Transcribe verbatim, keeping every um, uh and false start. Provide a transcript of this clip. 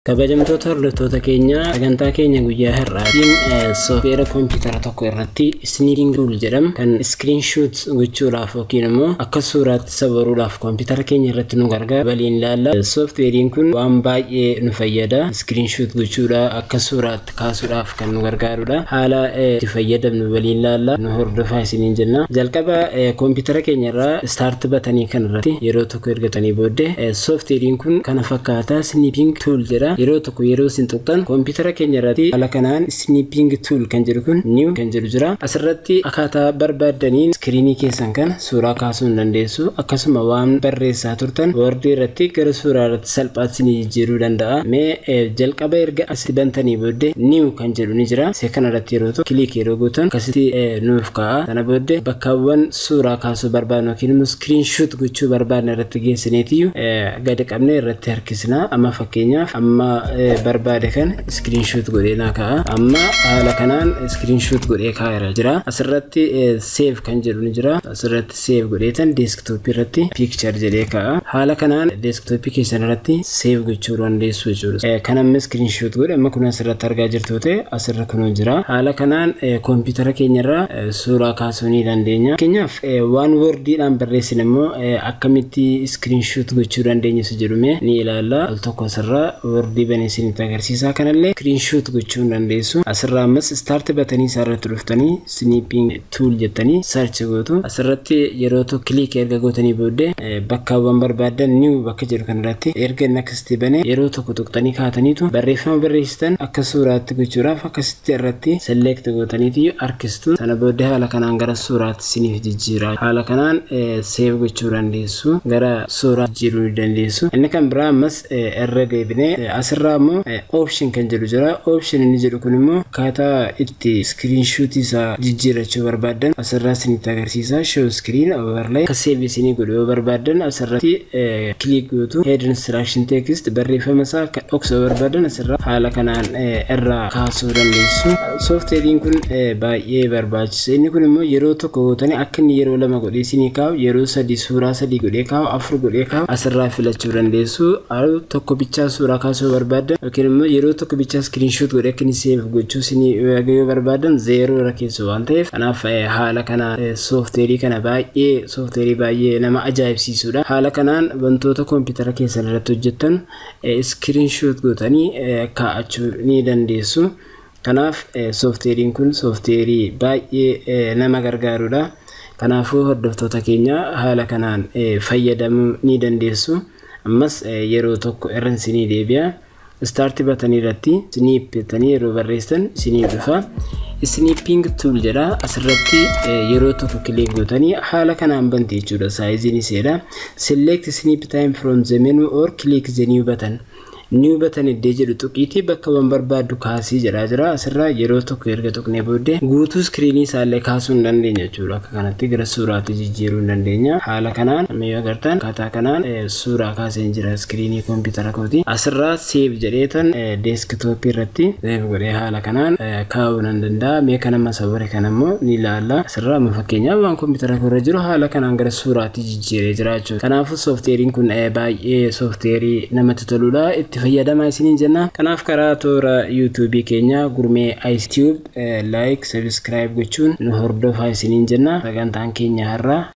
Kabajamtoota hordoftoota keenya sagantaa keenya guyyaa har'aatiin sooftiweera kompiitara tokko irratti snipping tool jedhamu kan screenshot gochuudhaaf yookiin immoo akka suuraatti safaruudhaaf kompiitara keenya irratti nu gargaara waliin ilaalla. Sooftiweeriin kun waan baay'ee nu fayyada. Screenshot gochuudhaaf akka suuraatti kaasuudhaaf kan nu gargaarudha. Haala itti fayyadamnu waliin ilaalla. Nu hordofaa isiniin jenna. Jalqaba kompiitara keenya irraa start batanii kan irratti yeroo tokko ergatanii booddee sooftiweeriin kun kana fakkaata snipping tool jedha. Yeroo tokko yeroo isin tuqxan kompiitara keenya irratti haala kanaan snipping tool kan jedhu kun new kan jedhu jira. Asirratti akkaataa barbaadaniin iskiriinii keessan kan suuraa kaasuu hin dandeessu. Akkasuma waan barreessaa turtan Word irratti gara suuraa irratti salphaatti ni jijjiiruu danda'a. Mee jalqaba erga asitti bantanii booddee new kan jedhu ni jira. See kana irratti yeroo tokko click yeroo gootan akkasitti nuuf ka'a. Kana booddee bakkaawwan suuraa kaasuu barbaadnu yookiin immoo screenshot gochuu barbaadnu irratti geessineetiyyuu gadi qabnee irratti harkisna. Amma fakkeenyaaf amma barbaade kan screenshot godhee naa ka'a. Amma haala kanaan screenshot godhee kaa'eera jira. Asirratti save kan jedhu ni jira. Asirratti save godheetan desktop irratti picture jedhee ka'a. Haala kanaan desktop keessan irratti save gochuu dandeessu jechuudha. Kan amma screenshot godhe amma kun asirratti argaa jirtu ta'e asirra kun jira. Haala kanaan kompiitara keenya irraa suuraa kaasuu ni dandeenya. Fakkeenyaaf waan wordiidhaan barreessin immoo akkamitti screenshot gochuu dandeenya jedhume ni ilaalla. Al tokko asirraa wordii baneessin agarsiisaa kanallee screenshot gochuu dandeessu. Asirraa ammas start batanii isaarratti dhuftanii snipping tool jettanii search gootu. Asirratti yeroo tokko click erga gootanii booddee bakkaawwan barbaadan new bakka jedhu kanarratti erga next bane yeroo tokko tuqxanii kaataniitu barreeffama barreessitan akka suuraatti gochuudhaaf akkasitti irratti select gootaniitu harkistu. Sana booddee haala kanaan gara suuraatti isiniif jijjiira. Haala kanaan save gochuu dandeessu. Gara suuraa jijjiiruu dandeessu. Inni kan biraa ammas irra deebinee asirraa immoo option kan jedhu jira. Option inni jedhu kun immoo akkaataa itti screenshot isaa jijjiirachuu barbaadan asirraa isinitti agarsiisa. Show screen overlay akka save isinii godhu yoo barbaadan asirratti click gootu. Head instruction text barreeffama isaa akka dhoksuu barbaadan asirraa haala kanaan irraa kaasuu dandeessu. Sooftiweeriin kun baay'ee barbaachisa. Inni kun immoo yeroo tokko gootanii akka inni yeroo lama godhee isinii kaa'u, yeroo sadii suuraa sadii godhee kaa'u, afur godhee kaa'u asirraa filachuu dandeessu. Al tokko bichaa suuraa kaasuu barbaadan yookiin immoo yeroo tokko bichaa screenshot godhee akka inni save gochuu isinii yoo barbaadan zero irra keessu waan ta'eef kanaaf haala kana sooftiweerii kana baay'ee sooftiweerii baay'ee nama ajaa'ibsiisudha. Haala kanaan wantoota kompiitara keessan irratti hojjettan screenshot gootanii kaa'achuu ni dandeessu. Kanaaf sooftiweeriin kun sooftiweerii baay'ee nama gargaarudha. Kanaafuu hordoftoota keenya haala kanaan fayyadamuu ni dandeessu. Ammas yeroo tokko irra isinii deebi'a. Start batanii irratti snip jettanii yeroo barreessan isinii dhufa. Snipping tool jedha. Asirratti yeroo tokko click gootanii haala kanaan banti jechuudha. Saayiziin iseedha. Select snip time from the menu or click the new button. New button iddee jedhu tuqiitii bakka waan barbaaddu kaasii jedhaa jira. Asirraa yeroo tokko erga tuqnee booddee guutuu screenii isaallee kaasuu hin dandeenya jechuudha. Akka kanatti gara suuraatti jijjiiruu hin dandeenya. Haala kanaan amma yoo agartan akkaataa kanaan suuraa kaasee jira screenii kompiitara kooti. Asirraa save jedheetan desktop irratti save godhee haala kanaan kaa'uu nan danda'a. Mee kana masawware kana immoo ni ilaalla. Asirraa amma fakkeenyaaf waan kompiitara irra jiru haala kanaan gara suuraatti jijjiiree jira jechuudha. Kanaafuu sooftiweeriin kun baay'ee sooftiweerii namatti toludha. Itti fayyadamaa isiniin jenna. Kanaaf karaa toora YouTube keenya Gurmee iTube like subscribe gochuun nu hordofaa isiniin jenna. Sagantaan keenya har'aa